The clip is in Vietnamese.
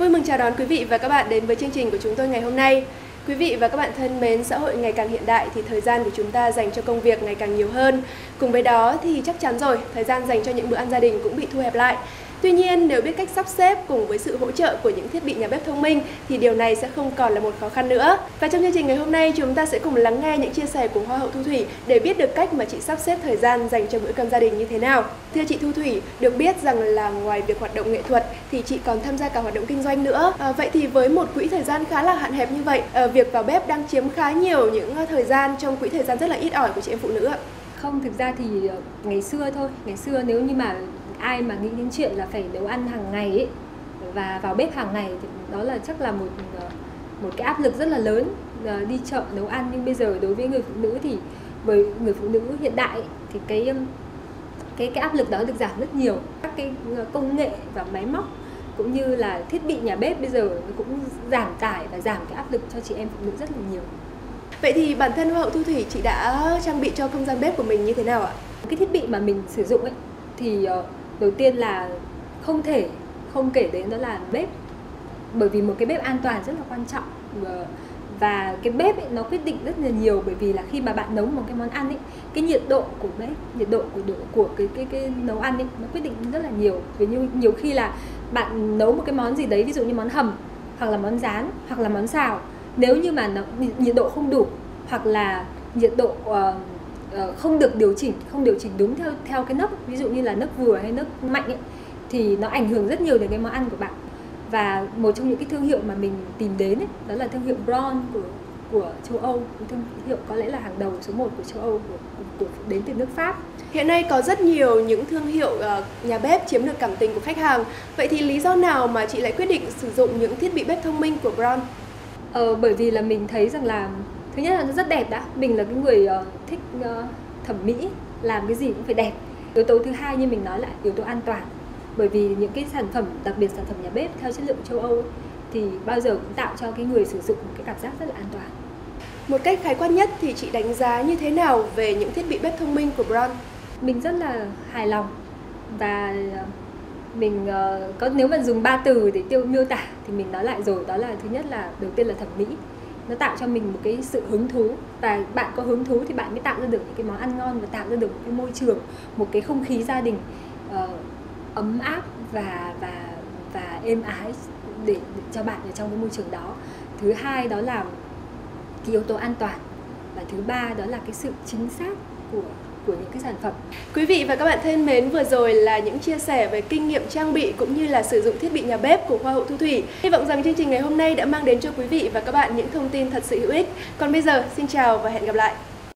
Vui mừng chào đón quý vị và các bạn đến với chương trình của chúng tôi ngày hôm nay. Quý vị và các bạn thân mến, xã hội ngày càng hiện đại thì thời gian của chúng ta dành cho công việc ngày càng nhiều hơn. Cùng với đó thì chắc chắn rồi, thời gian dành cho những bữa ăn gia đình cũng bị thu hẹp lại. Tuy nhiên, nếu biết cách sắp xếp cùng với sự hỗ trợ của những thiết bị nhà bếp thông minh thì điều này sẽ không còn là một khó khăn nữa. Và trong chương trình ngày hôm nay, chúng ta sẽ cùng lắng nghe những chia sẻ của Hoa hậu Thu Thủy để biết được cách mà chị sắp xếp thời gian dành cho bữa cơm gia đình như thế nào. Thưa chị Thu Thủy, được biết rằng là ngoài việc hoạt động nghệ thuật thì chị còn tham gia cả hoạt động kinh doanh nữa. Vậy thì với một quỹ thời gian khá là hạn hẹp như vậy, việc vào bếp đang chiếm khá nhiều những thời gian trong quỹ thời gian rất là ít ỏi của chị em phụ nữ ạ. Không, thực ra thì ngày xưa thôi, ngày xưa nếu như mà ai mà nghĩ đến chuyện là phải nấu ăn hàng ngày ấy, và vào bếp hàng ngày thì đó là chắc là một cái áp lực rất là lớn, đi chợ nấu ăn. Nhưng bây giờ đối với người phụ nữ thì với người phụ nữ hiện đại ấy, thì cái áp lực đó được giảm rất nhiều. Các cái công nghệ và máy móc cũng như là thiết bị nhà bếp bây giờ cũng giảm tải và giảm cái áp lực cho chị em phụ nữ rất là nhiều. Vậy thì bản thân Hoa hậu Thu Thủy chị đã trang bị cho không gian bếp của mình như thế nào ạ? Cái thiết bị mà mình sử dụng ấy thì đầu tiên là không kể đến đó là bếp, bởi vì một cái bếp an toàn rất là quan trọng, và cái bếp ấy, nó quyết định rất là nhiều, bởi vì là khi mà bạn nấu một cái món ăn ấy, cái nhiệt độ của bếp, nhiệt độ của cái nấu ăn ấy nó quyết định rất là nhiều. Vì nhiều khi là bạn nấu một cái món gì đấy, ví dụ như món hầm hoặc là món rán hoặc là món xào, nếu như mà nhiệt độ không đủ hoặc là nhiệt độ không được điều chỉnh đúng theo cái nấc, ví dụ như là nấc vừa hay nấc mạnh ấy, thì nó ảnh hưởng rất nhiều đến cái món ăn của bạn. Và một trong những cái thương hiệu mà mình tìm đến ấy, đó là thương hiệu Braun của châu Âu, thương hiệu có lẽ là hàng đầu số 1 của châu Âu, đến từ nước Pháp. Hiện nay có rất nhiều những thương hiệu nhà bếp chiếm được cảm tình của khách hàng. Vậy thì lý do nào mà chị lại quyết định sử dụng những thiết bị bếp thông minh của Braun? Bởi vì là mình thấy rằng là thứ nhất là nó rất đẹp đã. Mình là cái người thích thẩm mỹ, làm cái gì cũng phải đẹp. Yếu tố thứ hai như mình nói là yếu tố an toàn. Bởi vì những cái sản phẩm, đặc biệt sản phẩm nhà bếp theo chất lượng châu Âu ấy, thì bao giờ cũng tạo cho cái người sử dụng một cái cảm giác rất là an toàn. Một cách khái quát nhất thì chị đánh giá như thế nào về những thiết bị bếp thông minh của Braun? Mình rất là hài lòng, và mình nếu mà dùng 3 từ để miêu tả thì mình nói lại rồi, đó là thứ nhất là đầu tiên là thẩm mỹ. Nó tạo cho mình một cái sự hứng thú, và bạn có hứng thú thì bạn mới tạo ra được những cái món ăn ngon và tạo ra được một cái môi trường, một cái không khí gia đình ấm áp và êm ái để cho bạn ở trong cái môi trường đó. Thứ hai đó là cái yếu tố an toàn, và thứ ba đó là cái sự chính xác của những cái sản phẩm. Quý vị và các bạn thân mến, vừa rồi là những chia sẻ về kinh nghiệm trang bị cũng như là sử dụng thiết bị nhà bếp của Hoa hậu Thu Thủy. Hy vọng rằng chương trình ngày hôm nay đã mang đến cho quý vị và các bạn những thông tin thật sự hữu ích. Còn bây giờ, xin chào và hẹn gặp lại.